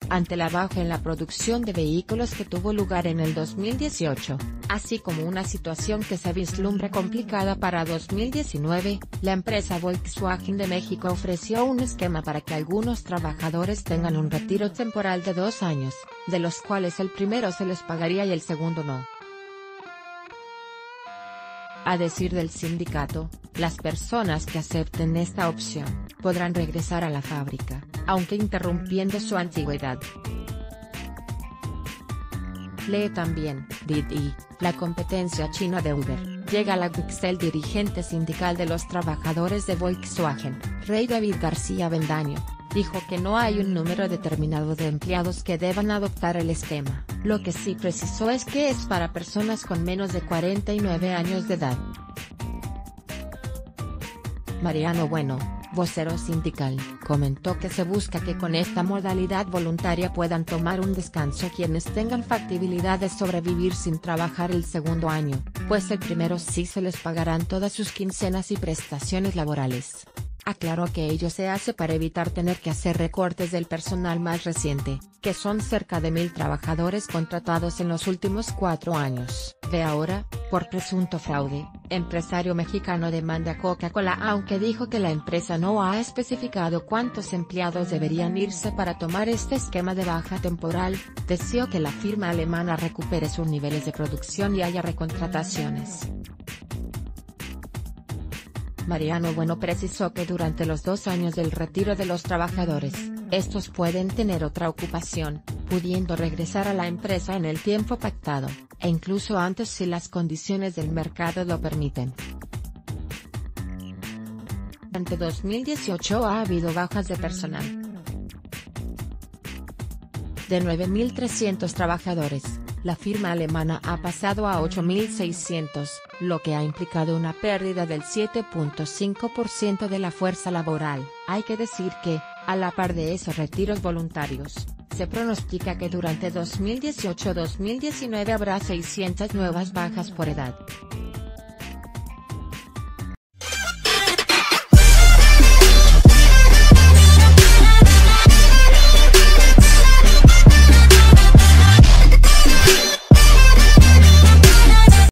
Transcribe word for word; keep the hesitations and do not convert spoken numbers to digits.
ante la baja en la producción de vehículos que tuvo lugar en el dos mil dieciocho, así como una situación que se vislumbra complicada para dos mil diecinueve, la empresa Volkswagen de México ofreció un esquema para que algunos trabajadores tengan un retiro temporal de dos años, de los cuales el primero se les pagaría y el segundo no. A decir del sindicato, las personas que acepten esta opción, podrán regresar a la fábrica, aunque interrumpiendo su antigüedad. Lee también, Didi, la competencia china de Uber, llega a la W I X. El dirigente sindical de los trabajadores de Volkswagen, Rey David García Bendaño, dijo que no hay un número determinado de empleados que deban adoptar el esquema, lo que sí precisó es que es para personas con menos de cuarenta y nueve años de edad. Mariano Bueno, vocero sindical, comentó que se busca que con esta modalidad voluntaria puedan tomar un descanso quienes tengan factibilidad de sobrevivir sin trabajar el segundo año, pues el primero sí se les pagarán todas sus quincenas y prestaciones laborales. Aclaró que ello se hace para evitar tener que hacer recortes del personal más reciente, que son cerca de mil trabajadores contratados en los últimos cuatro años. De ahora, por presunto fraude, empresario mexicano demanda a Coca-Cola aunque dijo que la empresa no ha especificado cuántos empleados deberían irse para tomar este esquema de baja temporal, deseó que la firma alemana recupere sus niveles de producción y haya recontrataciones. Mariano Bueno precisó que durante los dos años del retiro de los trabajadores, estos pueden tener otra ocupación, pudiendo regresar a la empresa en el tiempo pactado, e incluso antes si las condiciones del mercado lo permiten. Durante dos mil dieciocho ha habido bajas de personal de nueve mil trescientos trabajadores. La firma alemana ha pasado a ocho mil seiscientos, lo que ha implicado una pérdida del siete punto cinco por ciento de la fuerza laboral. Hay que decir que, a la par de esos retiros voluntarios, se pronostica que durante dos mil dieciocho a dos mil diecinueve habrá seiscientas nuevas bajas por edad.